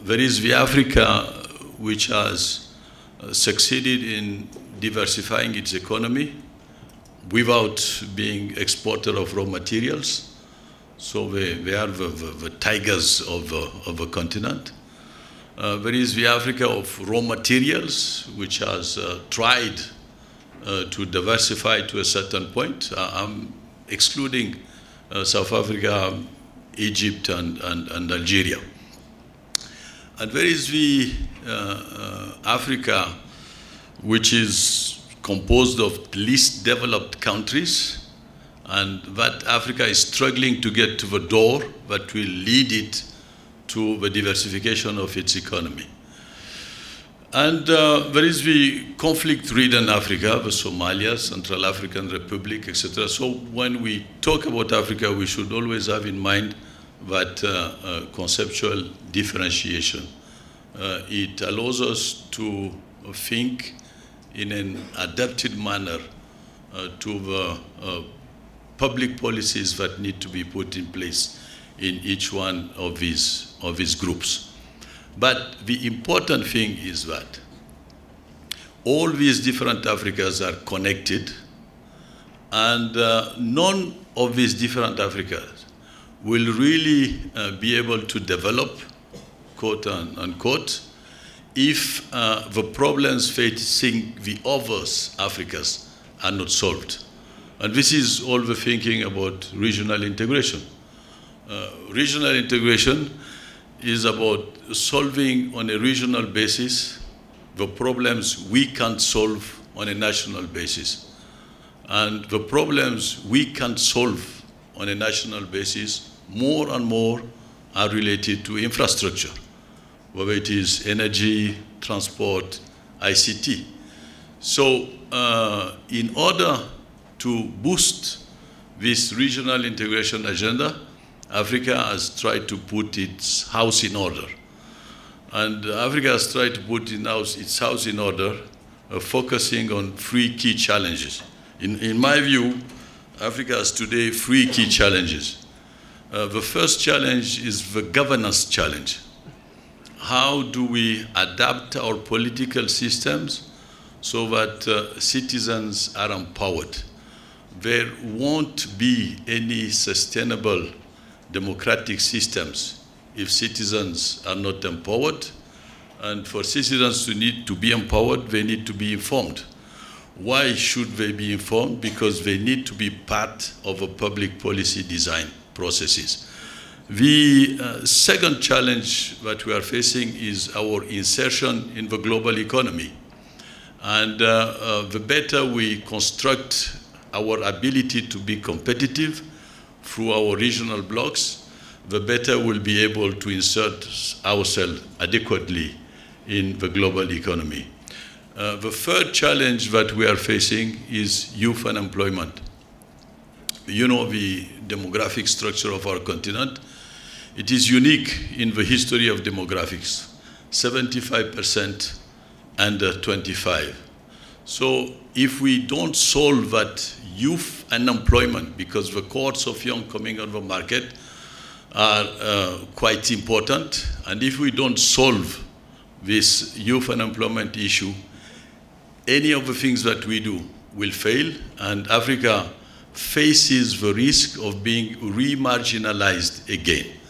there is the Africa which has succeeded in diversifying its economy without being exporter of raw materials. So they are the tigers of the continent. There is the Africa of raw materials, which has tried to diversify to a certain point. I'm excluding South Africa, Egypt, and Algeria. And there is the Africa, which is composed of least developed countries, and that Africa is struggling to get to the door that will lead it to the diversification of its economy. And there is the conflict-ridden Africa, the Somalia, Central African Republic, etc. So when we talk about Africa, we should always have in mind that conceptual differentiation. It allows us to think in an adapted manner to the public policies that need to be put in place in each one of these groups. But the important thing is that all these different Africas are connected, and none of these different Africas will really be able to develop, quote unquote, if the problems facing the other Africas are not solved. And this is all the thinking about regional integration. Regional integration is about solving on a regional basis the problems we can't solve on a national basis. And the problems we can't solve on a national basis, more and more are related to infrastructure, whether it is energy, transport, ICT. So in order to boost this regional integration agenda, Africa has tried to put its house in order. And Africa has tried to put its house in order, focusing on three key challenges. In my view, Africa has today three key challenges. The first challenge is the governance challenge. How do we adapt our political systems so that citizens are empowered? There won't be any sustainable democratic systems if citizens are not empowered. And for citizens to need to be empowered, they need to be informed. Why should they be informed? Because they need to be part of a public policy design processes. The second challenge that we are facing is our insertion in the global economy. And the better we construct our ability to be competitive through our regional blocks, the better we'll be able to insert ourselves adequately in the global economy. The third challenge that we are facing is youth unemployment. You know the demographic structure of our continent. It is unique in the history of demographics, 75% under 25. So if we don't solve that youth unemployment, because the cohorts of young coming on the market are quite important, and if we don't solve this youth unemployment issue, any of the things that we do will fail, and Africa faces the risk of being re-marginalized again.